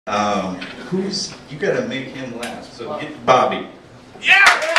You gotta make him laugh. So get Bobby. Yeah!